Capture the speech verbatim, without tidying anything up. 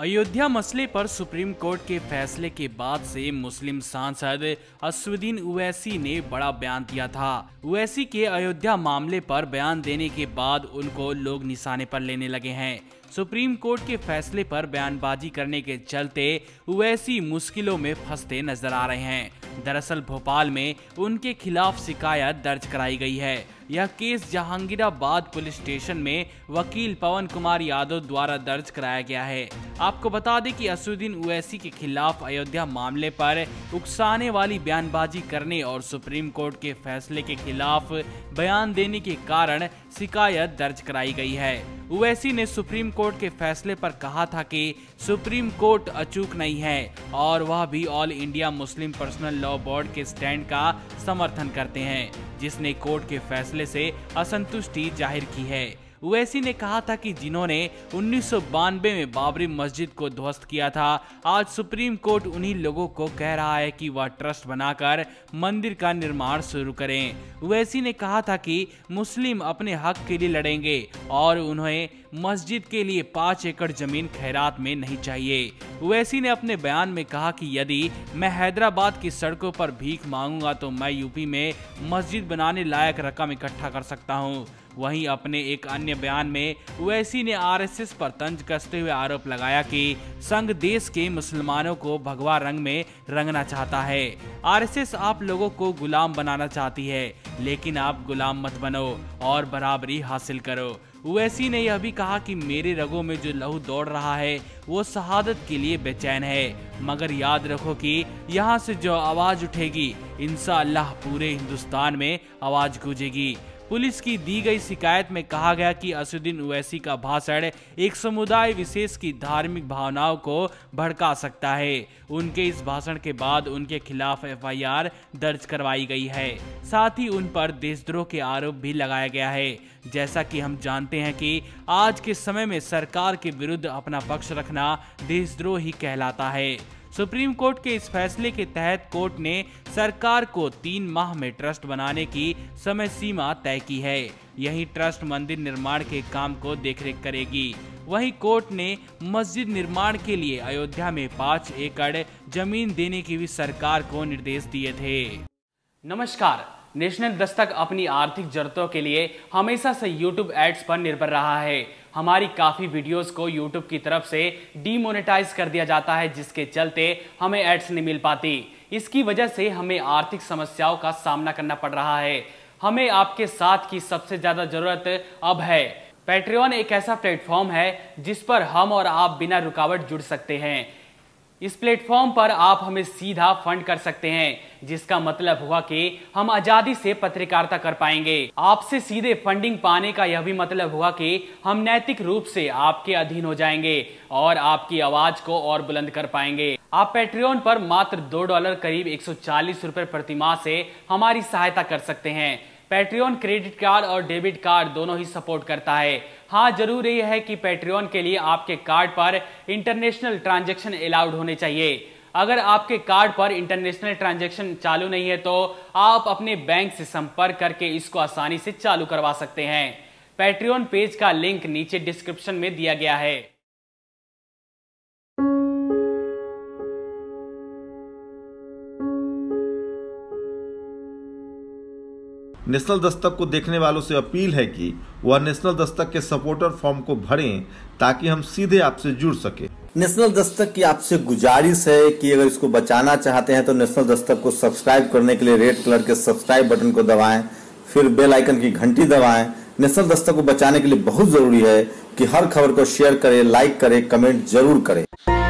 अयोध्या मसले पर supreme court के फैसले के बाद से मुस्लिम सांसद असदुद्दीन ओवैसी ने बड़ा बयान दिया था। ओवैसी के अयोध्या मामले पर बयान देने के बाद उनको लोग निशाने पर लेने लगे हैं। सुप्रीम कोर्ट के फैसले पर बयानबाजी करने के चलते ओवैसी मुश्किलों में फंसते नजर आ रहे हैं। दरअसल भोपाल में उनके खिलाफ शिकायत दर्ज कराई गई है। यह केस जहांगीराबाद पुलिस स्टेशन में वकील पवन कुमार यादव द्वारा दर्ज कराया गया है। आपको बता दें कि असदुद्दीन ओवैसी के खिलाफ अयोध्या मामले पर उकसाने वाली बयानबाजी करने और सुप्रीम कोर्ट के फैसले के खिलाफ बयान देने के कारण शिकायत दर्ज कराई गई है। ओवैसी ने सुप्रीम कोर्ट के फैसले पर कहा था कि सुप्रीम कोर्ट अचूक नहीं है और वह भी all India Muslim personal law board के स्टैंड का समर्थन करते हैं, जिसने कोर्ट के फैसले से असंतुष्टि जाहिर की है। ओवैसी ने कहा था कि जिन्होंने उन्नीस सौ बानवे में बाबरी मस्जिद को ध्वस्त किया था, आज सुप्रीम कोर्ट उन्हीं लोगों को कह रहा है कि वह ट्रस्ट बनाकर मंदिर का निर्माण शुरू करें। ओवैसी ने कहा था कि मुस्लिम अपने हक के लिए लड़ेंगे और उन्हें मस्जिद के लिए पाँच एकड़ जमीन खैरात में नहीं चाहिए। ओवैसी ने अपने बयान में कहा कि यदि मैं हैदराबाद की सड़कों पर भीख मांगूंगा तो मैं यूपी में मस्जिद बनाने लायक रकम इकट्ठा कर सकता हूं। वहीं अपने एक अन्य बयान में ओवैसी ने आरएसएस पर तंज कसते हुए आरोप लगाया कि संघ देश के मुसलमानों को भगवा रंग में रंगना चाहता है। आरएसएस आप लोगों को गुलाम बनाना चाहती है, लेकिन आप गुलाम मत बनो और बराबरी हासिल करो। ओवैसी ने यह भी कहा कि मेरे रगों में जो लहू दौड़ रहा है वो शहादत के लिए बेचैन है, मगर याद रखो कि यहाँ से जो आवाज उठेगी इंशाअल्लाह पूरे हिंदुस्तान में आवाज गूंजेगी। पुलिस की दी गई शिकायत में कहा गया कि असदुद्दीन ओवैसी का भाषण एक समुदाय विशेष की धार्मिक भावनाओं को भड़का सकता है। उनके इस भाषण के बाद उनके खिलाफ एफ आई आर दर्ज करवाई गई है। साथ ही उन पर देशद्रोह के आरोप भी लगाया गया है। जैसा कि हम जानते हैं कि आज के समय में सरकार के विरुद्ध अपना पक्ष रखना देशद्रोह ही कहलाता है। सुप्रीम कोर्ट के इस फैसले के तहत कोर्ट ने सरकार को तीन माह में ट्रस्ट बनाने की समय सीमा तय की है। यही ट्रस्ट मंदिर निर्माण के काम को देखरेख करेगी। वहीं कोर्ट ने मस्जिद निर्माण के लिए अयोध्या में पाँच एकड़ जमीन देने की भी सरकार को निर्देश दिए थे। नमस्कार, नेशनल दस्तक अपनी आर्थिक जरूरतों के लिए हमेशा से यूट्यूब एड्स पर निर्भर रहा है। हमारी काफ़ी वीडियोस को यूट्यूब की तरफ से डीमोनेटाइज कर दिया जाता है, जिसके चलते हमें एड्स नहीं मिल पाती। इसकी वजह से हमें आर्थिक समस्याओं का सामना करना पड़ रहा है। हमें आपके साथ की सबसे ज़्यादा ज़रूरत अब है। पैट्रियन एक ऐसा प्लेटफॉर्म है जिस पर हम और आप बिना रुकावट जुड़ सकते हैं। इस प्लेटफॉर्म पर आप हमें सीधा फंड कर सकते हैं, जिसका मतलब हुआ कि हम आजादी से पत्रकारिता कर पाएंगे। आपसे सीधे फंडिंग पाने का यह भी मतलब हुआ कि हम नैतिक रूप से आपके अधीन हो जाएंगे और आपकी आवाज को और बुलंद कर पाएंगे। आप पैट्रियन पर मात्र दो डॉलर करीब एक सौ चालीस रुपए प्रति माह से हमारी सहायता कर सकते हैं। पैट्रियन क्रेडिट कार्ड और डेबिट कार्ड दोनों ही सपोर्ट करता है। हाँ, जरूर यह है कि पैट्रियन के लिए आपके कार्ड पर इंटरनेशनल ट्रांजैक्शन अलाउड होने चाहिए। अगर आपके कार्ड पर इंटरनेशनल ट्रांजैक्शन चालू नहीं है तो आप अपने बैंक से संपर्क करके इसको आसानी से चालू करवा सकते हैं। पैट्रियन पेज का लिंक नीचे डिस्क्रिप्शन में दिया गया है। नेशनल दस्तक को देखने वालों से अपील है कि वह नेशनल दस्तक के सपोर्टर फॉर्म को भरें ताकि हम सीधे आपसे जुड़ सके। नेशनल दस्तक की आपसे गुजारिश है कि अगर इसको बचाना चाहते हैं तो नेशनल दस्तक को सब्सक्राइब करने के लिए रेड कलर के सब्सक्राइब बटन को दबाएं, फिर बेल आइकन की घंटी दबाएं। नेशनल दस्तक को बचाने के लिए बहुत जरूरी है कि हर खबर को शेयर करें, लाइक करें, कमेंट जरूर करें।